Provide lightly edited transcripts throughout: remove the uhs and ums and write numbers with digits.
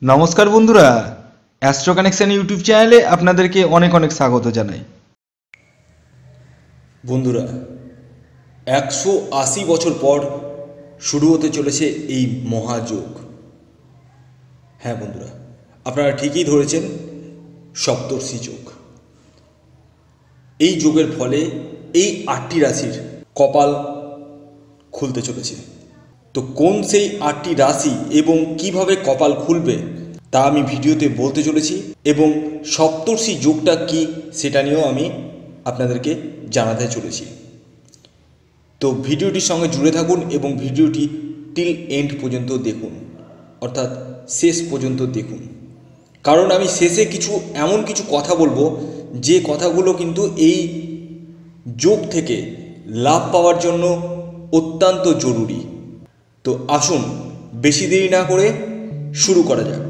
নমস্কার বন্ধুরা, astro connection YouTube চ্যানেলে আপনাদেরকে অনেক অনেক স্বাগত জানাই। বন্ধুরা, 180 বছর পর শুরু হতে চলেছে এই মহাযোগ। হ্যাঁ বন্ধুরা, আপনারা ঠিকই ধরেছেন, সপ্তর্ষি যোগ। এই যোগের ফলে এই 8টি রাশির কপাল খুলতে চলেছে। তো কোন সেই 8টি রাশি এবং কিভাবে কপাল খুলবে তা আমি ভিডিওতে বলতে চলেছি, এবং সপ্তর্ষি যোগটা কি সেটা নিয়েও আমি আপনাদেরকে জানাতে চলেছি। তো ভিডিওটির সঙ্গে জুড়ে থাকুন এবং ভিডিওটি টিল এন্ড পর্যন্ত দেখুন, অর্থাৎ শেষ পর্যন্ত দেখুন, কারণ আমি শেষে এমন কিছু কথা বলবো যে কথাগুলো কিন্তু এই যোগ থেকে লাভ পাওয়ার জন্য অত্যন্ত জরুরি। তো আসুন বেশি দেরি না করে শুরু করা যাক।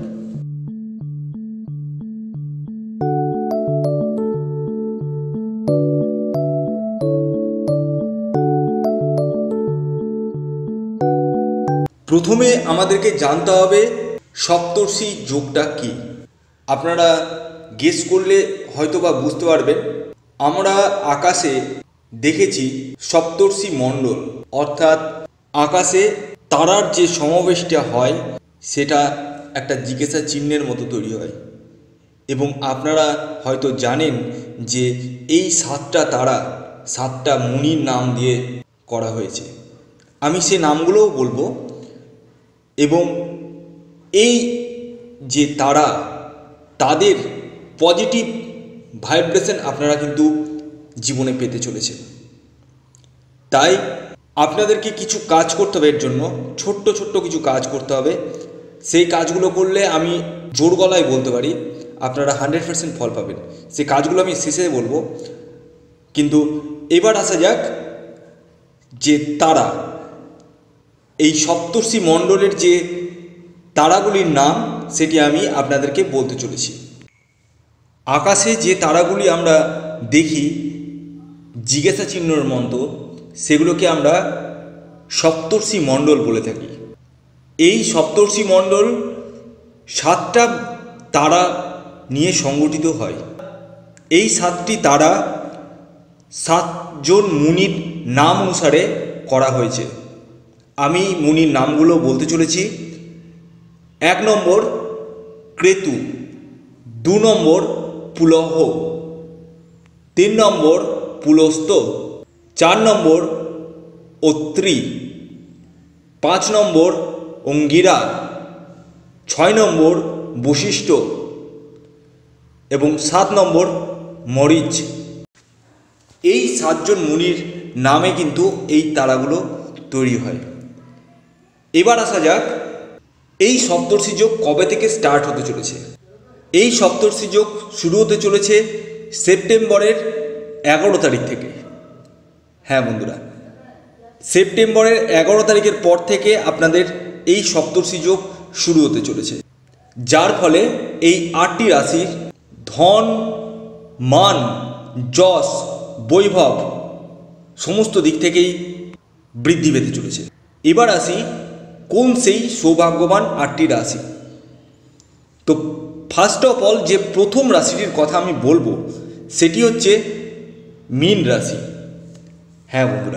প্রথমে আমাদেরকে জানতে হবে সপ্তর্ষি যোগটা কি। আপনারা গেস করলে হয়তো বা বুঝতে পারবেন। আমরা আকাশে দেখেছি সপ্তর্ষি মণ্ডল, অর্থাৎ আকাশে তারার যে সমাবেশটা হয় সেটা একটা জিজ্ঞাসা চিহ্নের মতো তৈরি হয়। এবং আপনারা হয়তো জানেন যে এই 7টা তারা 7টা মুনির নাম দিয়ে করা হয়েছে। আমি সে নামগুলোও বলবো। এবং এই যে তারা, তাদের পজিটিভ ভাইব্রেশন আপনারা কিন্তু জীবনে পেতে চলেছেন। তাই আপনাদেরকে কিছু কাজ করতে হবে, এর জন্য ছোট্ট ছোট্ট কিছু কাজ করতে হবে। সেই কাজগুলো করলে আমি জোর গলায় বলতে পারি আপনারা 100% ফল পাবেন। সেই কাজগুলো আমি শেষে বলবো। কিন্তু এবার আসা যাক যে তারা, এই সপ্তর্ষি মণ্ডলের যে তারাগুলির নাম সেটি আমি আপনাদেরকে বলতে চলেছি। আকাশে যে তারাগুলি আমরা দেখি জিজ্ঞাসা চিহ্নের মতো, সেগুলোকে আমরা সপ্তর্ষি মণ্ডল বলে থাকি। এই সপ্তর্ষি মণ্ডল 7টা তারা নিয়ে সংগঠিত হয়। এই 7টি তারা 7জন মুনির নাম অনুসারে করা হয়েছে। আমি মুনির নামগুলো বলতে চলেছি। 1 নম্বর ক্রেতু, 2 নম্বর পুলহ, 3 নম্বর পুলস্ত, 4 নম্বর অত্রি, 5 নম্বর অঙ্গিরা, 6 নম্বর বশিষ্ঠ এবং 7 নম্বর মরিচ। এই 7জন মুনির নামে কিন্তু এই তারাগুলো তৈরি হয়। এবার আসা যাক এই সপ্তর্ষি যোগ কবে থেকে স্টার্ট হতে চলেছে। এই সপ্তর্ষি যোগ শুরু হতে চলেছে সেপ্টেম্বরের 11 তারিখ থেকে। হ্যাঁ বন্ধুরা, সেপ্টেম্বরের 11 তারিখের পর থেকে আপনাদের এই সপ্তর্ষি যোগ শুরু হতে চলেছে, যার ফলে এই 8টি রাশির ধন, মান, যশ, বৈভব সমস্ত দিক থেকেই বৃদ্ধি পেতে চলেছে। এবার আসি কোন সেই সৌভাগ্যবান 8টি রাশি। তো ফার্স্ট অফ অল যে প্রথম রাশিটির কথা আমি বলবো সেটি হচ্ছে মীন রাশি। হ্যাঁ বন্ধুরা,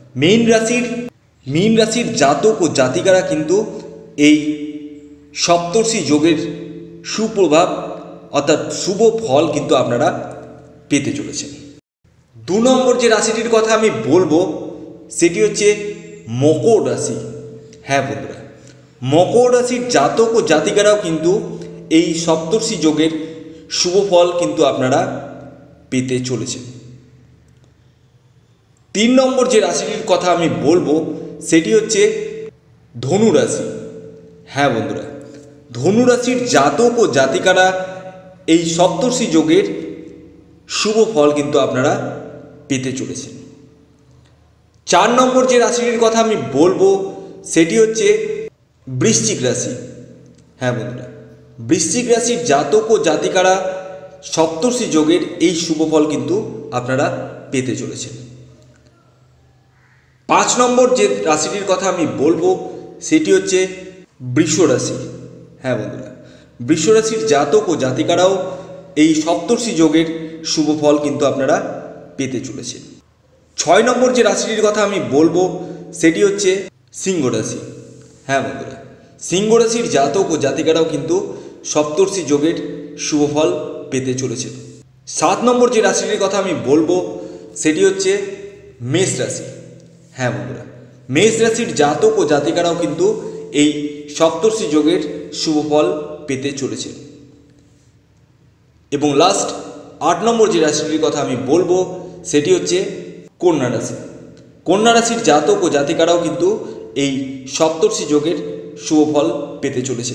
মীন রাশির জাতক ও জাতিকারা কিন্তু এই সপ্তর্ষি যোগের সুপ্রভাব অর্থাৎ শুভ ফল কিন্তু আপনারা পেতে চলেছেন। 2 নম্বর যে রাশিটির কথা আমি বলবো সেটি হচ্ছে মকর রাশি। হ্যাঁ বন্ধুরা, মকর রাশির জাতক ও জাতিকারাও কিন্তু এই সপ্তর্ষি যোগের শুভ ফল কিন্তু আপনারা পেতে চলেছেন। 3 নম্বর যে রাশিটির কথা আমি বলবো সেটি হচ্ছে ধনু রাশি। হ্যাঁ বন্ধুরা, ধনু রাশির জাতক ও জাতিকারা এই সপ্তর্ষি যোগের শুভ ফল কিন্তু আপনারা পেতে চলেছেন। 4 নম্বর যে রাশিটির কথা আমি বলবো সেটি হচ্ছে বৃশ্চিক রাশি। হ্যাঁ বন্ধুরা, বৃশ্চিক রাশির জাতক ও জাতিকারা সপ্তর্ষি যোগের এই শুভ ফল কিন্তু আপনারা পেতে চলেছেন। 5 নম্বর যে রাশিটির কথা আমি বলবো সেটি হচ্ছে বৃষ রাশি। হ্যাঁ বন্ধুরা, বৃষরাশির জাতক ও জাতিকারাও এই সপ্তর্ষি যোগের শুভ ফল কিন্তু আপনারা পেতে চলেছেন। 6 নম্বর যে রাশিটির কথা আমি বলবো সেটি হচ্ছে সিংহ রাশি। হ্যাঁ বন্ধুরা, সিংহ রাশির জাতক ও জাতিকারাও কিন্তু সপ্তর্ষি যোগের শুভ ফল পেতে চলেছেন। 7 নম্বর যে রাশিটির কথা আমি বলবো সেটি হচ্ছে মেষ রাশি। হ্যাঁ বন্ধুরা, মেষ রাশির জাতক ও জাতিকারাও কিন্তু এই সপ্তর্ষি যোগের শুভ ফল পেতে চলেছে। এবং লাস্ট 8 নম্বর যে রাশিটির কথা আমি বলবো সেটি হচ্ছে কন্যা রাশি। কন্যা রাশির জাতক ও জাতিকারাও কিন্তু এই সপ্তর্ষি যোগের শুভ ফল পেতে চলেছে।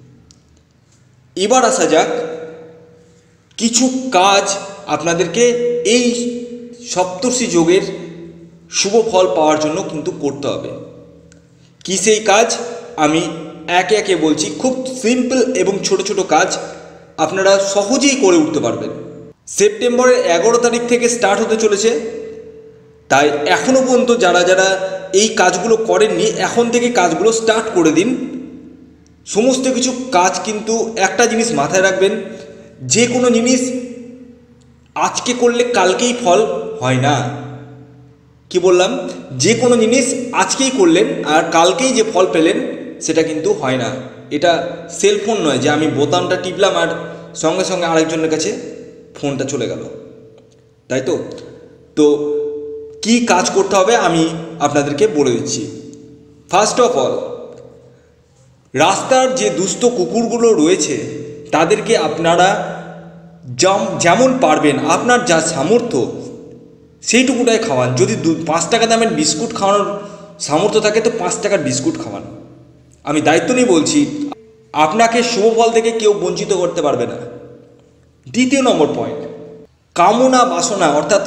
এবার আসা যাক, কিছু কাজ আপনাদেরকে এই সপ্তর্ষি যোগের শুভ ফল পাওয়ার জন্য কিন্তু করতে হবে। কি সেই কাজ আমি একে একে বলছি। খুব সিম্পল এবং ছোট ছোট কাজ আপনারা সহজেই করে উঠতে পারবেন। সেপ্টেম্বরের 11 তারিখ থেকে স্টার্ট হতে চলেছে, তাই এখনও পর্যন্ত যারা যারা এই কাজগুলো করেননি এখন থেকে কাজগুলো স্টার্ট করে দিন। সমস্ত কিছু কাজ কিন্তু একটা জিনিস মাথায় রাখবেন, যে কোনো জিনিস আজকে করলে কালকেই ফল হয় না। কি বললাম? যে কোনো জিনিস আজকেই করলেন আর কালকেই যে ফল পেলেন সেটা কিন্তু হয় না। এটা সেলফোন নয় যে আমি বোতামটা টিপলাম আর সঙ্গে সঙ্গে আরেকজনের কাছে ফোনটা চলে গেল, তাই তো? তো কি কাজ করতে হবে আমি আপনাদেরকে বলে দিচ্ছি। ফার্স্ট অফ অল, রাস্তার যে দুস্থ কুকুরগুলো রয়েছে তাদেরকে আপনারা যেমন পারবেন আপনার যা সামর্থ্য সেইটুকুটাই খাওয়ান। যদি 5 টাকা দামের বিস্কুট খাওয়ানোর সামর্থ্য থাকে তো 5 টাকার বিস্কুট খাওয়ান। আমি দায়িত্ব নিয়ে বলছি, আপনাকে শুভ ফল থেকে কেউ বঞ্চিত করতে পারবে না। দ্বিতীয় নম্বর পয়েন্ট, কামনা বাসনা অর্থাৎ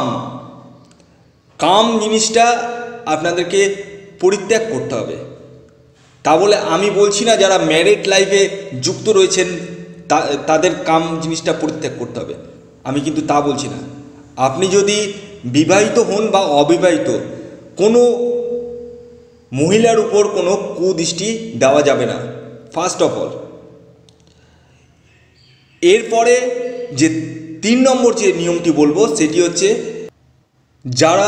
কাম জিনিসটা আপনাদেরকে পরিত্যাগ করতে হবে। তা বলে আমি বলছি না যারা ম্যারিড লাইফে যুক্ত রয়েছেন তাদের কাম জিনিসটা পরিত্যাগ করতে হবে, আমি কিন্তু তা বলছি না। আপনি যদি বিবাহিত হন বা অবিবাহিত, কোনো মহিলার উপর কোনো কুদৃষ্টি দেওয়া যাবে না, ফার্স্ট অফ অল। এরপরে যে 3 নম্বর যে নিয়মটি বলবো সেটি হচ্ছে, যারা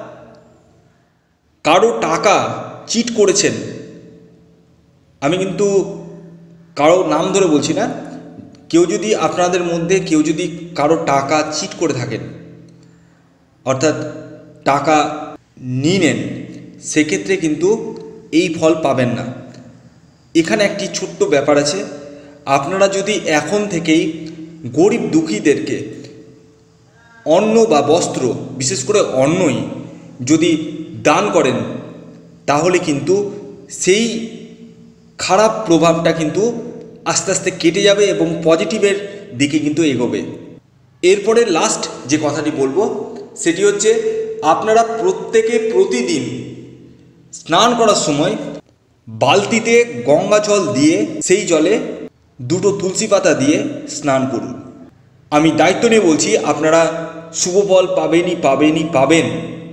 কারো টাকা চিট করেছেন, আমি কিন্তু কারো নাম ধরে বলছি না, কেউ যদি আপনাদের মধ্যে কেউ যদি কারো টাকা চিট করে থাকেন অর্থাৎ টাকা নিয়ে নেন, সেক্ষেত্রে কিন্তু এই ফল পাবেন না। এখানে একটি ছোট্ট ব্যাপার আছে, আপনারা যদি এখন থেকেই গরিব দুঃখীদেরকে অন্ন বা বস্ত্র, বিশেষ করে অন্নই যদি দান করেন তাহলে কিন্তু সেই খারাপ প্রভাবটা কিন্তু আস্তে আস্তে কেটে যাবে এবং পজিটিভের দিকে কিন্তু এগোবে। এরপরে লাস্ট যে কথাটি বলবো সেটি হচ্ছে, আপনারা প্রত্যেকে প্রতিদিন স্নান করার সময় বালতিতে গঙ্গা জল দিয়ে সেই জলে 2টো তুলসী পাতা দিয়ে স্নান করুন। আমি দায়িত্ব নিয়ে বলছি, আপনারা শুভ ফল পাবেন।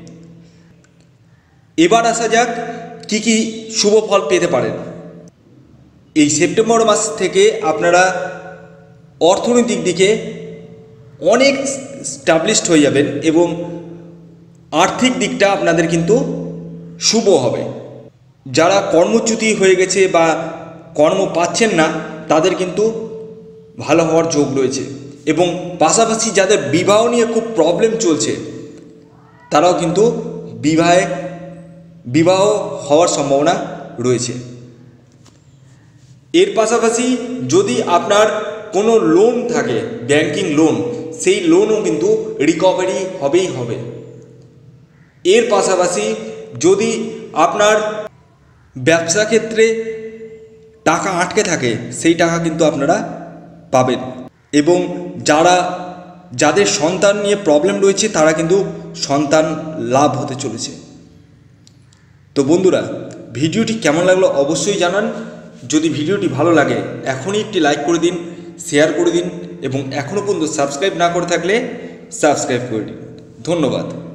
এবার আসা যাক কি কি শুভ ফল পেতে পারেন। এই সেপ্টেম্বর মাস থেকে আপনারা অর্থনৈতিক দিকে অনেক স্টাবলিশড হয়ে যাবেন এবং আর্থিক দিকটা আপনাদের কিন্তু শুভ হবে। যারা কর্মচ্যুতি হয়ে গেছে বা কর্ম পাচ্ছেন না তাদের কিন্তু ভালো হওয়ার যোগ রয়েছে, এবং পাশাপাশি যাদের বিবাহ নিয়ে খুব প্রবলেম চলছে তারাও কিন্তু বিবাহ হওয়ার সম্ভাবনা রয়েছে। এর পাশাপাশি যদি আপনার কোনো লোন থাকে, ব্যাংকিং লোন, সেই লোনও কিন্তু রিকভারি হবে। এর পাশাপাশি যদি আপনার ব্যবসা ক্ষেত্রে টাকা আটকে থাকে সেই টাকা কিন্তু আপনারা পাবেন, এবং যাদের সন্তান নিয়ে প্রবলেম রয়েছে তারা কিন্তু সন্তান লাভ হতে চলেছে। তো বন্ধুরা, ভিডিওটি কেমন লাগলো অবশ্যই জানান। যদি ভিডিওটি ভালো লাগে এখনই একটি লাইক করে দিন, শেয়ার করে দিন, এবং এখনও পর্যন্ত সাবস্ক্রাইব না করে থাকলে সাবস্ক্রাইব করে দিন। ধন্যবাদ।